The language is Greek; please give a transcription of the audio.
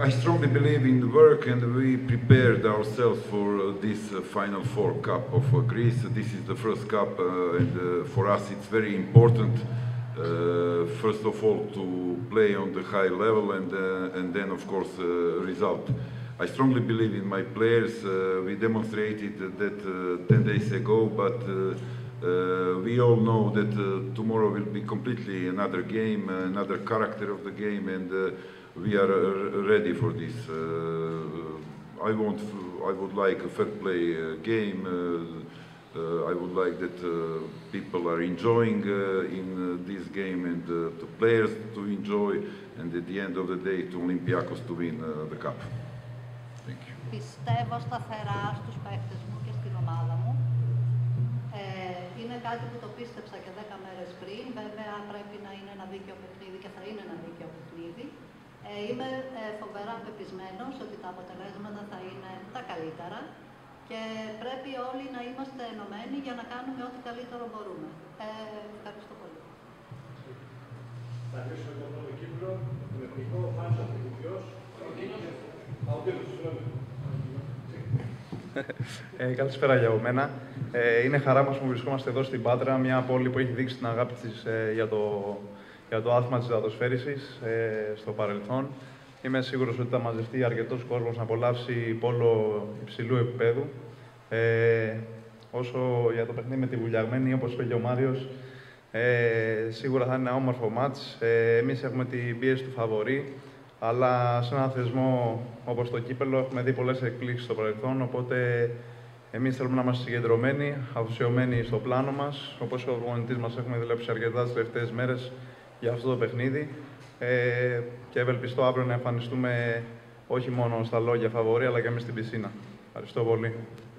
I strongly believe in the work, and we prepared ourselves for this Final Four Cup of Greece. This is the first cup, and for us it's very important, first of all, to play on the high level, and then, of course, result. I strongly believe in my players. We demonstrated that 10 days ago, but we all know that tomorrow will be completely another game, another character of the game, and we are ready for this. I would like a fair play game. I would like that people are enjoying in this game, and the players to enjoy, and at the end of the day to Olympiacos to win the cup. Thank you. Πιστεύω σταθερά στους παίκτες μου και στην ομάδα μου. Είναι κάτι που το πίστεψα και 10 μέρες πριν. Βέβαια πρέπει να είναι ένα δίκαιο παιχνίδι και θα είναι ένα δίκαιο παιχνίδι. Είμαι φοβερά πεπισμένος ότι τα αποτελέσματα θα είναι τα καλύτερα και πρέπει όλοι να είμαστε ενωμένοι για να κάνουμε ό,τι καλύτερο μπορούμε. Ευχαριστώ πολύ. Θα αρχίσουμε τον πρώτο κύκλο, τον εθνικό Φάνης Ατρικουτιός. Καλησπέρα για μένα. Είναι χαρά μας που βρισκόμαστε εδώ στην Πάτρα, μια πόλη που έχει δείξει την αγάπη της για το άθλημα της υδατοσφαίρισης στο παρελθόν. Είμαι σίγουρος ότι θα μαζευτεί αρκετός κόσμος να απολαύσει πόλο υψηλού επίπεδου. Όσο για το παιχνίδι με τη Βουλιαγμένη, όπως είπε και ο Μάριος, σίγουρα θα είναι ένα όμορφο μάτς. Εμείς έχουμε την πίεση του φαβορί, αλλά σε έναν θεσμό όπως το κύπελλο έχουμε δει πολλές εκπλήξεις στο παρελθόν, οπότε εμείς θέλουμε να είμαστε συγκεντρωμένοι, αφοσιωμένοι στο πλάνο μας. Όπως ο προπονητής μας έχουμε δουλέψει αρκετά τις τελευταίες μέρες για αυτό το παιχνίδι και ευελπιστώ αύριο να εμφανιστούμε όχι μόνο στα λόγια φαβορί, αλλά και εμείς στην πισίνα. Ευχαριστώ πολύ.